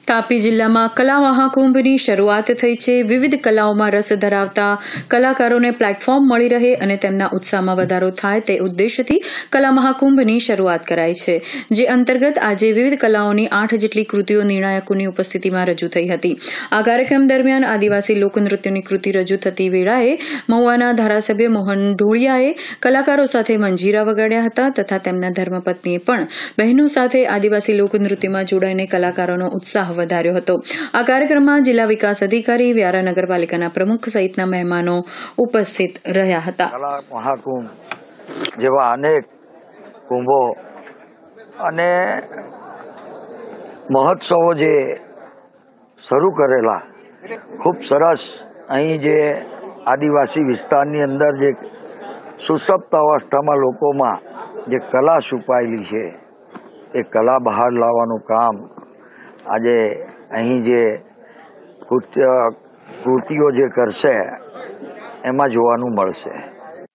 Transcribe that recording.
તાપી જિલ્લામાં કલા મહાકુંભની શરૂઆત થઈ છે। વિવિધ કલાઓમાં રસ ધરાવતા કલાકારોને પ્લેટફોર્મ મળી રહે અને તેમના ઉત્સાહમાં વધારો થાય તે ઉદ્દેશથી કલા મહાકુંભની શરૂઆત કરાઈ છે, જે અંતર્ગત આજે વિવિધ કલાઓની 8 જેટલી કૃતિઓ નિર્ણાયકોની ઉપસ્થિતિમાં રજૂ થઈ હતી। આ કાર્યક્રમ દરમિયાન આદિવાસી લોકનૃત્યની કૃતિ રજૂ થતી વેળાએ મહુવાના ધારાસભ્ય મોહન ઢોળિયાએ કલાકારો સાથે મંજીરા વગાડ્યા હતા તથા તેમના ધર્મપત્નીએ પણ બહેનો સાથે આદિવાસી લોકનૃત્યમાં જોડાઈને કલાકારોનો ઉત્સાહ વધાર્યો હતો। આ કાર્યક્રમમાં જિલ્લા વિકાસ અધિકારી, વ્યારા નગરપાલિકાના પ્રમુખ સહિતના મહેમાનો ઉપસ્થિત રહ્યા હતા। કલા મહાકુંભ જેવા અનેક કુંભો અને મહોત્સવો જે શરૂ કરેલા ખૂબ સરસ। અહીં જે આદિવાસી વિસ્તારની અંદર જે સુષુપ્ત અવસ્થામાં લોકોમાં જે કલા છુપાયેલી છે એ કલા બહાર લાવવાનું કામ આજે અહીં જે કૃતિઓ જે કરશે એમાં જોવાનું મળશે।